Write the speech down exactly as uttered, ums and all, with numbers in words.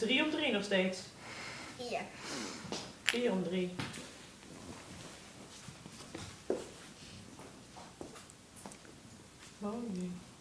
drie om drie nog steeds. Vier. Vier om drie. Mooi.